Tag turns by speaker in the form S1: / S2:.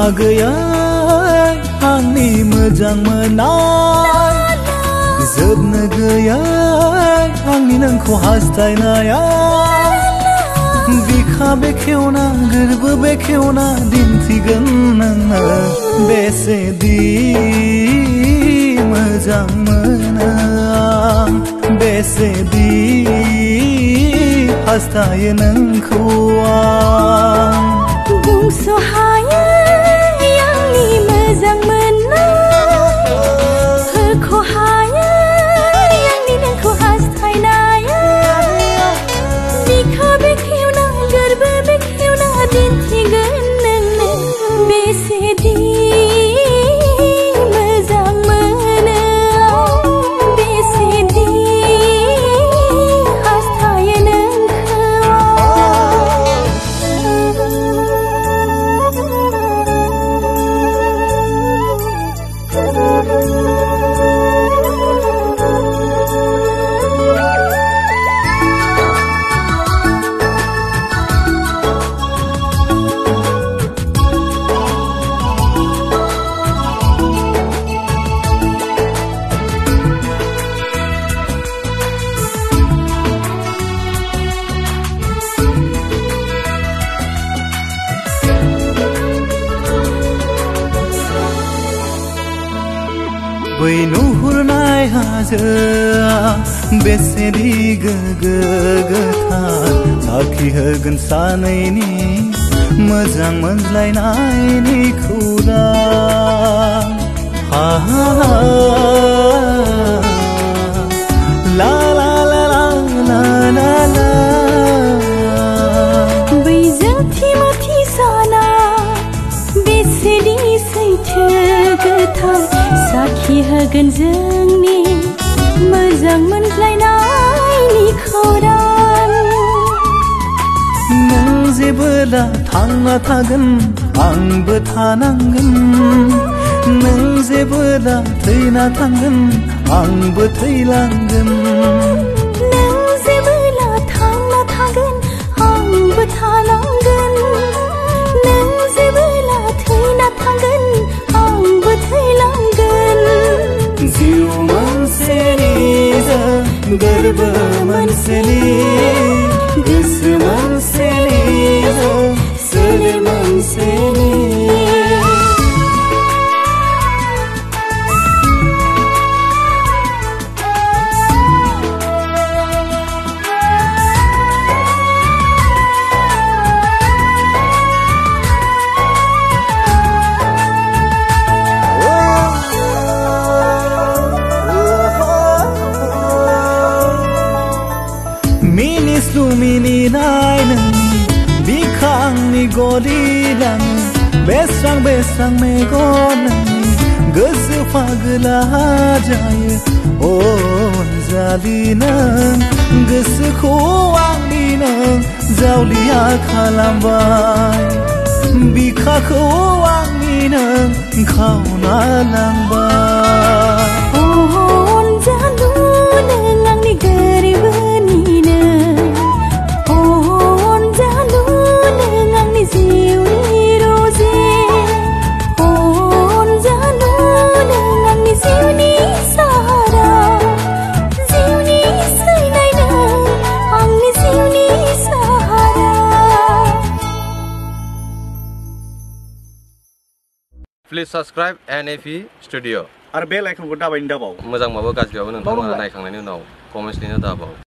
S1: गैया आंनि मोजां मोननाय जोबनो गैया आंनि नोंखौ हास्थायनाया बिखा बेखेवना गोरबो बेखेवना दिन्थिगोन नोंनो बेसेदि मोजां मोनो आं बेसेदि हास्थायो नोंखौ आं
S2: बुंस' हायै आंनि मोजां मोननाय होख' हायै आंनि नोंखौ हास्थायनाया बिखा बेखेवना गोरबो बेखेवना दिन्थिगोन नोंनो बेसेदि मोजां मोनो बेसेदि हास्थायो नोंखौ
S1: बै नुहुरनाय हाजोआ बेसेदि गोगो गोथार साखि होगोन सानैनि मोजां मोनज्लायनायनि खौरां ला ला ला ला ला ला ला
S2: बै जोंथि माथि साना बेसेदि सैथो गोथार साखि होगोन जोंनि मोजां मोनज्लायनायनि खौरां
S1: नों जेबोला थांना थागोन आंबो थानांगोन नों जेबोला थैना थांगोन आंबो थैलांगोन
S2: नों जेबोला थांना थागोन आंबो थानांगोन नों जेबोला थैना थागोन आंबो थैलांगोन
S1: जिउ मोनसेनिजों गोरबो मोनसेनि गोसो मोनसेनिजों सोलेर मोनसेनि मिनिस्लु मिनिनाय नोंनि बिखा आंनि गलिलाङो बेस्रां बेस्रां मेगन नोंनि गोसो फागोला जायो अनजालि नों गोसोखौ आंनि नों जावलिया खालामबाय बिखाखौ आंनि नों खावना लांबाय
S2: अनजालु नों आंनि गोरबोनिनो अनजालु नों आंनि जिउनि रोजे अनजालु नों आंनि जिउनि सहारा जिउनि सैनाय नों आंनि जिउनि सहारा
S3: Please subscribe NFE Studio
S4: आरो बे लाइकनखौ दाबायनो दाबाव
S3: मोजांबाबो गाज्रिबाबो नोंथांमोना नायखांनायनि उनाव कमेन्ट्स लिरनो दाबाव